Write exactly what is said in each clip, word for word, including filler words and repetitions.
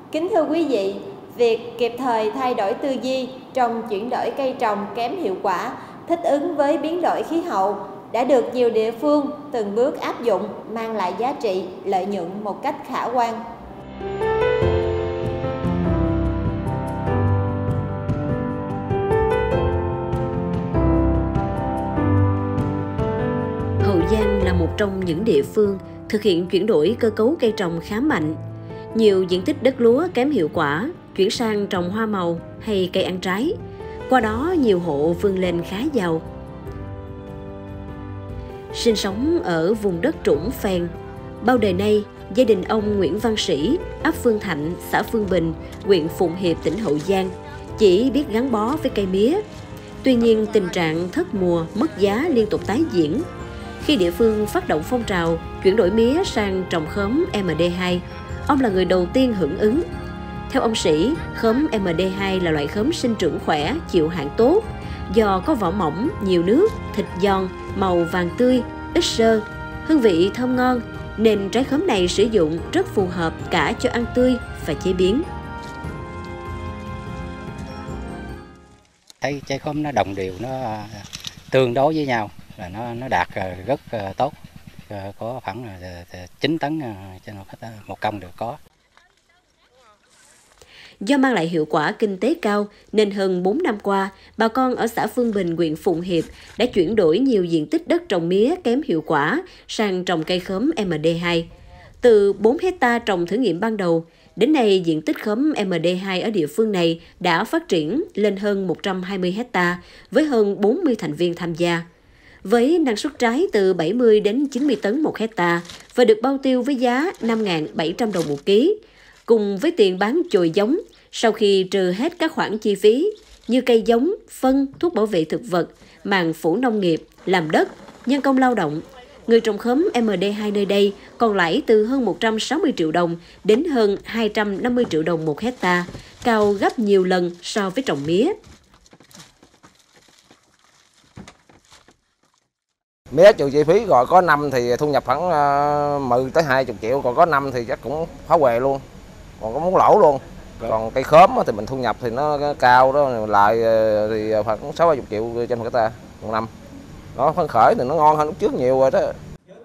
Kính thưa quý vị, việc kịp thời thay đổi tư duy trong chuyển đổi cây trồng kém hiệu quả, thích ứng với biến đổi khí hậu đã được nhiều địa phương từng bước áp dụng, mang lại giá trị, lợi nhuận một cách khả quan. Hậu Giang là một trong những địa phương thực hiện chuyển đổi cơ cấu cây trồng khá mạnh. Nhiều diện tích đất lúa kém hiệu quả chuyển sang trồng hoa màu hay cây ăn trái. Qua đó nhiều hộ vươn lên khá giàu. Sinh sống ở vùng đất trũng phèn, bao đời nay gia đình ông Nguyễn Văn Sĩ, ấp Phương Thạnh, xã Phương Bình, huyện Phụng Hiệp, tỉnh Hậu Giang chỉ biết gắn bó với cây mía. Tuy nhiên tình trạng thất mùa, mất giá liên tục tái diễn. Khi địa phương phát động phong trào chuyển đổi mía sang trồng khóm M D hai, ông là người đầu tiên hưởng ứng. Theo ông Sĩ, khóm M D hai là loại khóm sinh trưởng khỏe, chịu hạn tốt, do có vỏ mỏng, nhiều nước, thịt giòn, màu vàng tươi, ít xơ, hương vị thơm ngon, nên trái khóm này sử dụng rất phù hợp cả cho ăn tươi và chế biến. Thấy trái khóm nó đồng đều, nó tương đối với nhau, là nó nó đạt rất tốt, có khoảng chín tấn trên một công được có. Do mang lại hiệu quả kinh tế cao nên hơn bốn năm qua, bà con ở xã Phương Bình, huyện Phụng Hiệp đã chuyển đổi nhiều diện tích đất trồng mía kém hiệu quả sang trồng cây khóm M D hai. Từ bốn hecta trồng thử nghiệm ban đầu, đến nay diện tích khóm M D hai ở địa phương này đã phát triển lên hơn một trăm hai mươi hecta với hơn bốn mươi thành viên tham gia. Với năng suất trái từ bảy mươi đến chín mươi tấn một hecta và được bao tiêu với giá năm nghìn bảy trăm đồng một ký. Cùng với tiền bán chồi giống, sau khi trừ hết các khoản chi phí như cây giống, phân, thuốc bảo vệ thực vật, màng phủ nông nghiệp, làm đất, nhân công lao động, người trồng khóm M D hai nơi đây còn lãi từ hơn một trăm sáu mươi triệu đồng đến hơn hai trăm năm mươi triệu đồng một hecta, cao gấp nhiều lần so với trồng mía. Mía trừ chi phí rồi có năm thì thu nhập khoảng mười tới hai mươi triệu, còn có năm thì chắc cũng phá huề luôn, còn có muốn lỗ luôn. Còn cây khóm thì mình thu nhập thì nó cao đó, lại thì khoảng sáu bảy triệu trên một hecta một năm. Nó phấn khởi thì nó ngon hơn lúc trước nhiều rồi đó.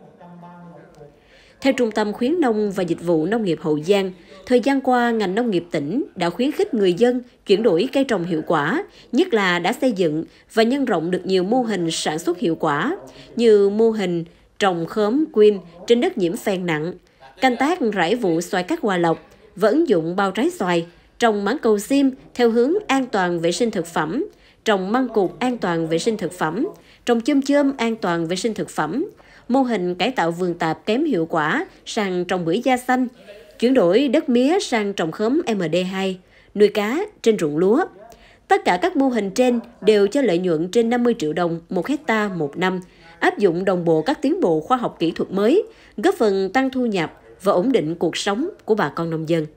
Theo Trung tâm Khuyến nông và Dịch vụ Nông nghiệp Hậu Giang, thời gian qua ngành nông nghiệp tỉnh đã khuyến khích người dân chuyển đổi cây trồng hiệu quả, nhất là đã xây dựng và nhân rộng được nhiều mô hình sản xuất hiệu quả, như mô hình trồng khóm quyên trên đất nhiễm phèn nặng, canh tác rải vụ xoài cát Hòa Lộc và ứng dụng bao trái xoài, trồng mãng cầu sim theo hướng an toàn vệ sinh thực phẩm, trồng măng cụt an toàn vệ sinh thực phẩm, trồng chôm chôm an toàn vệ sinh thực phẩm, mô hình cải tạo vườn tạp kém hiệu quả sang trồng bưởi da xanh, chuyển đổi đất mía sang trồng khóm M D hai, nuôi cá trên ruộng lúa. Tất cả các mô hình trên đều cho lợi nhuận trên năm mươi triệu đồng một hecta một năm, áp dụng đồng bộ các tiến bộ khoa học kỹ thuật mới, góp phần tăng thu nhập và ổn định cuộc sống của bà con nông dân.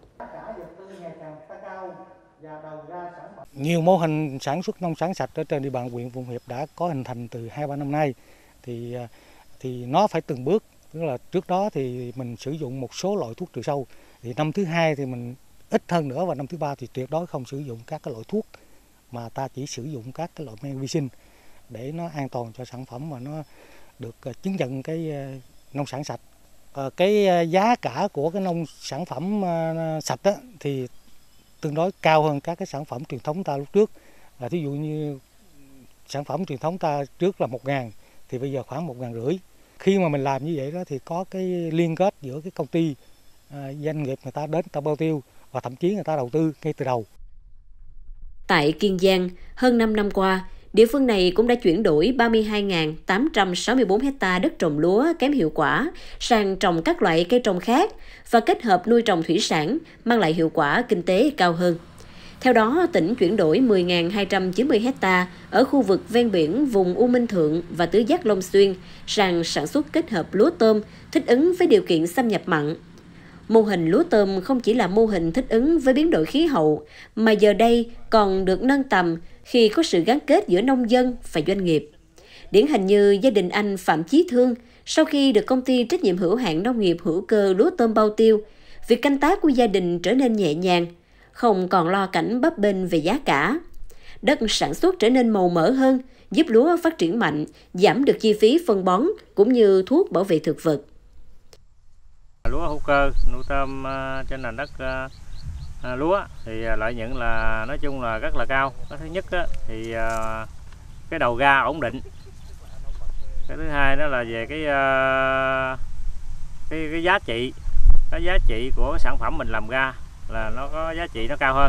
Nhiều mô hình sản xuất nông sản sạch ở trên địa bàn huyện Phụng Hiệp đã có hình thành từ hai ba năm nay, thì thì nó phải từng bước, tức là trước đó thì mình sử dụng một số loại thuốc trừ sâu, thì năm thứ hai thì mình ít hơn nữa, và năm thứ ba thì tuyệt đối không sử dụng các cái loại thuốc, mà ta chỉ sử dụng các cái loại men vi sinh để nó an toàn cho sản phẩm và nó được chứng nhận cái nông sản sạch. Cái giá cả của cái nông sản phẩm sạch đó, thì tương đối cao hơn các cái sản phẩm truyền thống ta lúc trước. Là thí dụ như sản phẩm truyền thống ta trước là một ngàn thì bây giờ khoảng một ngàn rưỡi. Khi mà mình làm như vậy đó thì có cái liên kết giữa cái công ty, doanh nghiệp người ta đến ta bao tiêu và thậm chí người ta đầu tư ngay từ đầu. Tại Kiên Giang, hơn năm năm qua, địa phương này cũng đã chuyển đổi ba mươi hai nghìn tám trăm sáu mươi tư hecta đất trồng lúa kém hiệu quả sang trồng các loại cây trồng khác và kết hợp nuôi trồng thủy sản, mang lại hiệu quả kinh tế cao hơn. Theo đó, tỉnh chuyển đổi mười nghìn hai trăm chín mươi hecta ở khu vực ven biển vùng U Minh Thượng và Tứ Giác Long Xuyên sang sản xuất kết hợp lúa tôm thích ứng với điều kiện xâm nhập mặn. Mô hình lúa tôm không chỉ là mô hình thích ứng với biến đổi khí hậu, mà giờ đây còn được nâng tầm khi có sự gắn kết giữa nông dân và doanh nghiệp. Điển hình như gia đình anh Phạm Chí Thương, sau khi được công ty trách nhiệm hữu hạn nông nghiệp hữu cơ lúa tôm bao tiêu, việc canh tác của gia đình trở nên nhẹ nhàng, không còn lo cảnh bấp bênh về giá cả. Đất sản xuất trở nên màu mỡ hơn, giúp lúa phát triển mạnh, giảm được chi phí phân bón cũng như thuốc bảo vệ thực vật. Lúa hữu cơ nuôi tôm trên nền đất À, lúa thì lợi nhuận là nói chung là rất là cao. Cái thứ nhất á, thì à, cái đầu ra ổn định. Cái thứ hai đó là về cái à, cái, cái giá trị, cái giá trị của cái sản phẩm mình làm ra là nó có giá trị nó cao hơn.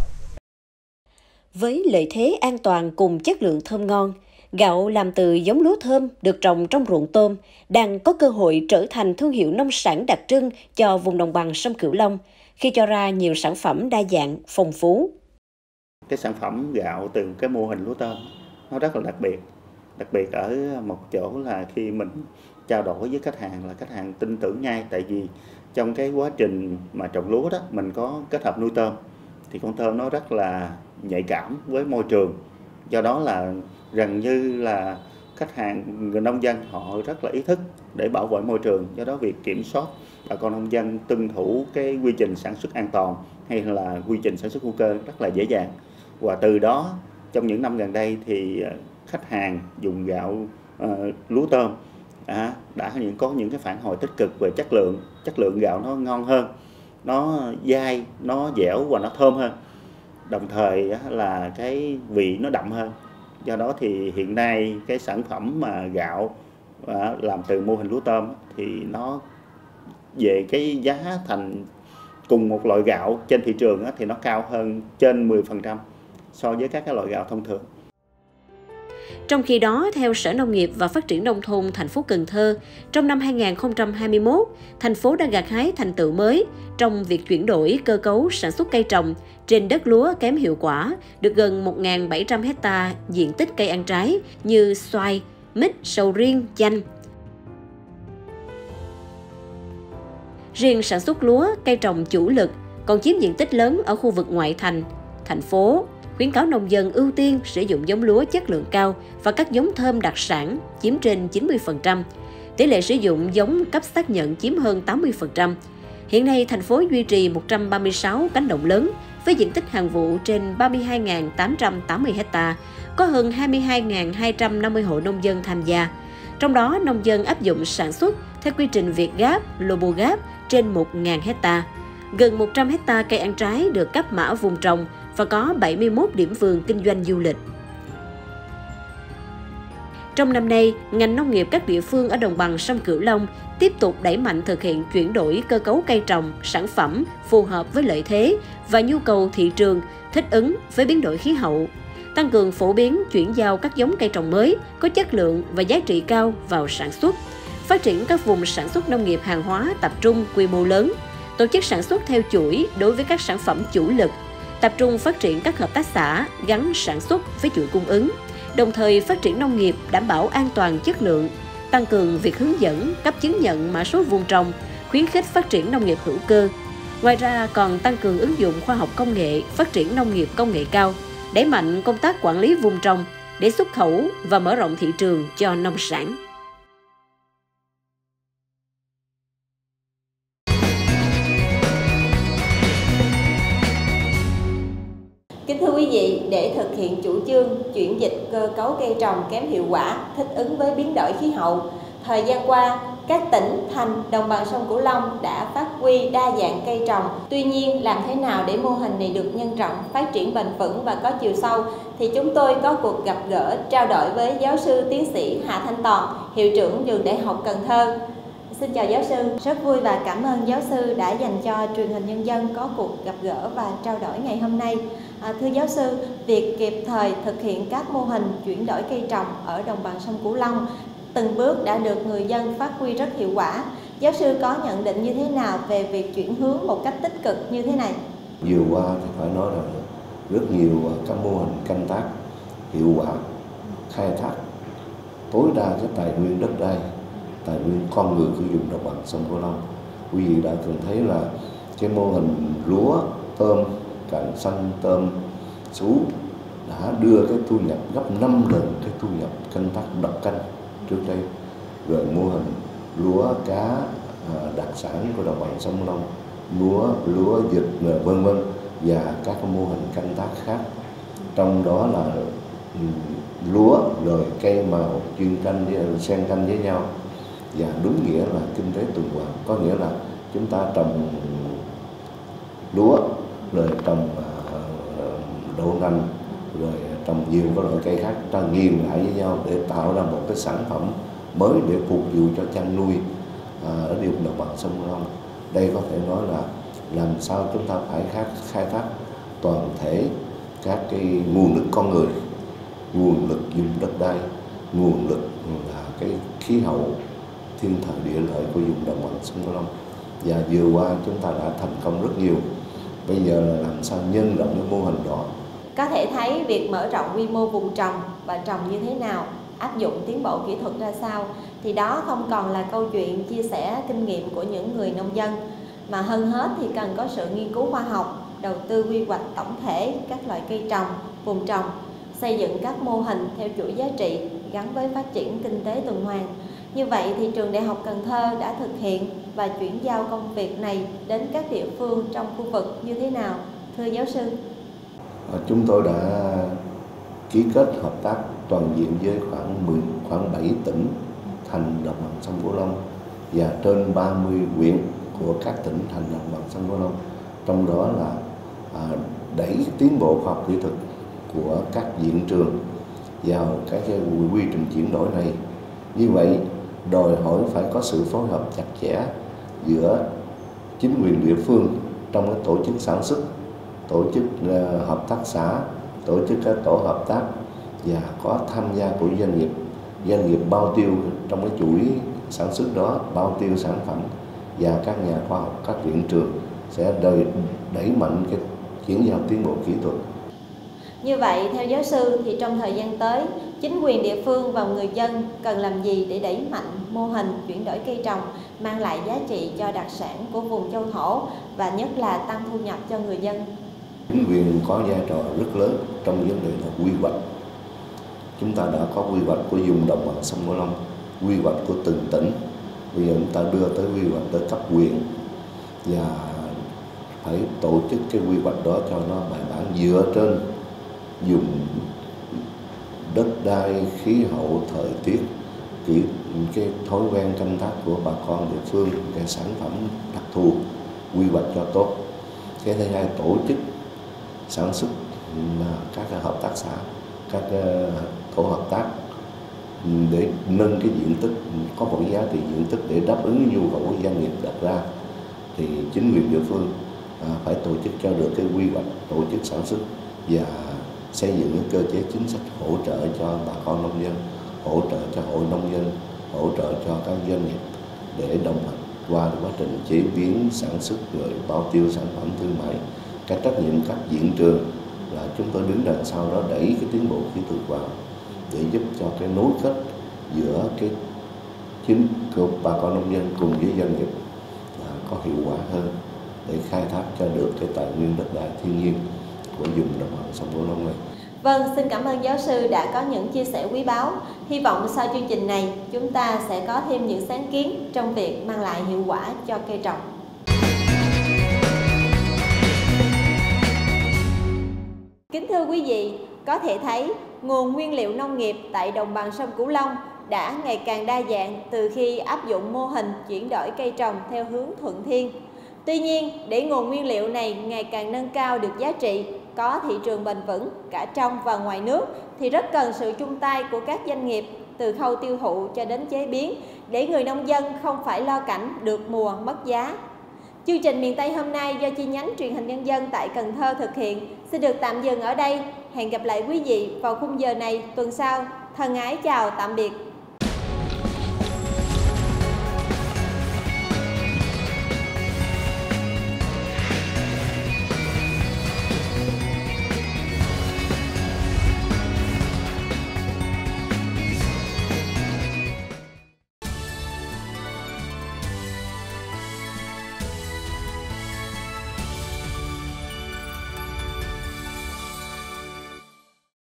Với lợi thế an toàn cùng chất lượng thơm ngon, gạo làm từ giống lúa thơm được trồng trong ruộng tôm đang có cơ hội trở thành thương hiệu nông sản đặc trưng cho vùng đồng bằng sông Cửu Long khi cho ra nhiều sản phẩm đa dạng, phong phú. Cái sản phẩm gạo từ cái mô hình lúa tôm nó rất là đặc biệt. Đặc biệt ở một chỗ là khi mình trao đổi với khách hàng là khách hàng tin tưởng ngay, tại vì trong cái quá trình mà trồng lúa đó mình có kết hợp nuôi tôm thì con tôm nó rất là nhạy cảm với môi trường. Do đó là gần như là khách hàng, người nông dân họ rất là ý thức để bảo vệ môi trường. Do đó việc kiểm soát bà con nông dân tuân thủ cái quy trình sản xuất an toàn hay là quy trình sản xuất hữu cơ rất là dễ dàng. Và từ đó trong những năm gần đây thì khách hàng dùng gạo uh, lúa tôm à, đã những có những cái phản hồi tích cực về chất lượng. Chất lượng gạo nó ngon hơn, nó dai, nó dẻo và nó thơm hơn. Đồng thời là cái vị nó đậm hơn. Do đó thì hiện nay cái sản phẩm mà gạo làm từ mô hình lúa tôm thì nó về cái giá thành cùng một loại gạo trên thị trường thì nó cao hơn trên mười phần trăm so với các cái loại gạo thông thường. Trong khi đó, theo Sở Nông nghiệp và Phát triển Nông thôn thành phố Cần Thơ, trong năm hai nghìn không trăm hai mươi mốt, thành phố đã gặt hái thành tựu mới trong việc chuyển đổi cơ cấu sản xuất cây trồng trên đất lúa kém hiệu quả, được gần một nghìn bảy trăm héc ta diện tích cây ăn trái như xoài, mít, sầu riêng, chanh. Riêng sản xuất lúa, cây trồng chủ lực còn chiếm diện tích lớn ở khu vực ngoại thành, thành phố, khuyến cáo nông dân ưu tiên sử dụng giống lúa chất lượng cao và các giống thơm đặc sản chiếm trên chín mươi phần trăm. Tỷ lệ sử dụng giống cấp xác nhận chiếm hơn tám mươi phần trăm. Hiện nay, thành phố duy trì một trăm ba mươi sáu cánh đồng lớn với diện tích hàng vụ trên ba mươi hai nghìn tám trăm tám mươi héc ta, có hơn hai mươi hai nghìn hai trăm năm mươi hộ nông dân tham gia. Trong đó, nông dân áp dụng sản xuất theo quy trình Việt Gáp, Lobogap trên một nghìn héc ta. Gần một trăm héc ta cây ăn trái được cấp mã vùng trồng và có bảy mươi mốt điểm vườn kinh doanh du lịch. Trong năm nay, ngành nông nghiệp các địa phương ở đồng bằng sông Cửu Long tiếp tục đẩy mạnh thực hiện chuyển đổi cơ cấu cây trồng, sản phẩm phù hợp với lợi thế và nhu cầu thị trường, thích ứng với biến đổi khí hậu, tăng cường phổ biến chuyển giao các giống cây trồng mới có chất lượng và giá trị cao vào sản xuất, phát triển các vùng sản xuất nông nghiệp hàng hóa tập trung quy mô lớn, tổ chức sản xuất theo chuỗi đối với các sản phẩm chủ lực, tập trung phát triển các hợp tác xã gắn sản xuất với chuỗi cung ứng, đồng thời phát triển nông nghiệp đảm bảo an toàn chất lượng, tăng cường việc hướng dẫn, cấp chứng nhận mã số vùng trồng, khuyến khích phát triển nông nghiệp hữu cơ. Ngoài ra còn tăng cường ứng dụng khoa học công nghệ, phát triển nông nghiệp công nghệ cao, đẩy mạnh công tác quản lý vùng trồng để xuất khẩu và mở rộng thị trường cho nông sản. Kính thưa quý vị, để thực hiện chủ trương chuyển dịch cơ cấu cây trồng kém hiệu quả, thích ứng với biến đổi khí hậu, thời gian qua, các tỉnh, thành, đồng bằng sông Cửu Long đã phát huy đa dạng cây trồng. Tuy nhiên, làm thế nào để mô hình này được nhân rộng, phát triển bền vững và có chiều sâu, thì chúng tôi có cuộc gặp gỡ, trao đổi với giáo sư tiến sĩ Hà Thanh Toàn, hiệu trưởng trường Đại học Cần Thơ. Xin chào giáo sư, rất vui và cảm ơn giáo sư đã dành cho truyền hình nhân dân có cuộc gặp gỡ và trao đổi ngày hôm nay. À, thưa giáo sư, việc kịp thời thực hiện các mô hình chuyển đổi cây trồng ở đồng bằng sông Cửu Long từng bước đã được người dân phát huy rất hiệu quả. Giáo sư có nhận định như thế nào về việc chuyển hướng một cách tích cực như thế này? Vừa qua thì phải nói rằng rất nhiều các mô hình canh tác hiệu quả, khai thác tối đa cái tài nguyên đất đai, tài nguyên con người sử dụng đồng bằng sông Cửu Long. Quý vị đã từng thấy là cái mô hình lúa, tôm, cạn xanh, tôm, sú đã đưa cái thu nhập gấp năm lần cái thu nhập canh tác độc canh trước đây. Rồi mô hình lúa cá đặc sản của đồng bằng sông Cửu Long lúa, lúa dịch vân vân và các mô hình canh tác khác. Trong đó là lúa rồi cây màu chuyên canh xen canh với nhau, và đúng nghĩa là kinh tế tuần hoàn, có nghĩa là chúng ta trồng lúa rồi trồng đậu nành rồi trồng nhiều các loại cây khác, ta nghiền lại với nhau để tạo ra một cái sản phẩm mới để phục vụ cho chăn nuôi ở địa đồng bằng sông Cửu Long. Đây có thể nói là làm sao chúng ta phải khai, khai thác toàn thể các cái nguồn lực con người, nguồn lực dùng đất đai, nguồn lực là cái khí hậu thiên thời địa lợi của vùng đồng bằng sông Cửu Long. Và vừa qua chúng ta đã thành công rất nhiều. Bây giờ là làm sao nhân rộng cái mô hình đó. Có thể thấy việc mở rộng quy mô vùng trồng và trồng như thế nào, áp dụng tiến bộ kỹ thuật ra sao, thì đó không còn là câu chuyện chia sẻ kinh nghiệm của những người nông dân, mà hơn hết thì cần có sự nghiên cứu khoa học, đầu tư quy hoạch tổng thể các loại cây trồng, vùng trồng, xây dựng các mô hình theo chuỗi giá trị gắn với phát triển kinh tế tuần hoàn. Như vậy thì trường Đại học Cần Thơ đã thực hiện và chuyển giao công việc này đến các địa phương trong khu vực như thế nào, thưa giáo sư? Chúng tôi đã ký kết hợp tác toàn diện với khoảng mười, khoảng bảy tỉnh thành đồng bằng sông Cửu Long và trên ba mươi huyện của các tỉnh thành đồng bằng sông Cửu Long. Trong đó là à, đẩy tiến bộ khoa học kỹ thuật của các viện trường vào các cái quy trình chuyển đổi này. Như vậy đòi hỏi phải có sự phối hợp chặt chẽ giữa chính quyền địa phương trong cái tổ chức sản xuất, tổ chức uh, hợp tác xã, tổ chức các tổ hợp tác, và có tham gia của doanh nghiệp, doanh nghiệp bao tiêu trong cái chuỗi sản xuất đó, bao tiêu sản phẩm, và các nhà khoa học, các viện trường sẽ đẩy, đẩy mạnh cái chuyển giao tiến bộ kỹ thuật. Như vậy, theo giáo sư thì trong thời gian tới, chính quyền địa phương và người dân cần làm gì để đẩy mạnh mô hình chuyển đổi cây trồng, mang lại giá trị cho đặc sản của vùng châu thổ và nhất là tăng thu nhập cho người dân? Chính quyền có vai trò rất lớn trong vấn đề là quy hoạch. Chúng ta đã có quy hoạch của vùng đồng bằng sông Cửu Long, quy hoạch của từng tỉnh. Bây giờ chúng ta đưa tới quy hoạch tới cấp huyện, và phải tổ chức cái quy hoạch đó cho nó bài bản dựa trên dùng đất đai, khí hậu, thời tiết, cái, cái thói quen canh tác của bà con địa phương, cái sản phẩm đặc thù, quy hoạch cho tốt. Cái thứ hai, tổ chức sản xuất các hợp tác xã, các tổ hợp tác để nâng cái diện tích, có một giá trị diện tích để đáp ứng nhu cầu của doanh nghiệp đặt ra. Thì chính quyền địa phương phải tổ chức cho được cái quy hoạch, tổ chức sản xuất và xây dựng những cơ chế chính sách hỗ trợ cho bà con nông dân, hỗ trợ cho hội nông dân, hỗ trợ cho các doanh nghiệp để đồng hành qua quá trình chế biến, sản xuất rồi bao tiêu sản phẩm thương mại. Cái trách nhiệm các viện trường là chúng tôi đứng đằng sau đó đẩy cái tiến bộ kỹ thuật vào để giúp cho cái nối kết giữa cái chính của bà con nông dân cùng với doanh nghiệp có hiệu quả hơn để khai thác cho được cái tài nguyên đất đai thiên nhiên của vùng đồng bằng sông Cửu Long này. Vâng, xin cảm ơn giáo sư đã có những chia sẻ quý báu. Hy vọng sau chương trình này chúng ta sẽ có thêm những sáng kiến trong việc mang lại hiệu quả cho cây trồng. Kính thưa quý vị, có thể thấy nguồn nguyên liệu nông nghiệp tại đồng bằng sông Cửu Long đã ngày càng đa dạng từ khi áp dụng mô hình chuyển đổi cây trồng theo hướng thuận thiên. Tuy nhiên, để nguồn nguyên liệu này ngày càng nâng cao được giá trị, có thị trường bền vững cả trong và ngoài nước, thì rất cần sự chung tay của các doanh nghiệp từ khâu tiêu thụ cho đến chế biến, để người nông dân không phải lo cảnh được mùa mất giá. Chương trình Miền Tây hôm nay do chi nhánh Truyền hình Nhân dân tại Cần Thơ thực hiện xin được tạm dừng ở đây. Hẹn gặp lại quý vị vào khung giờ này tuần sau. Thân ái chào tạm biệt.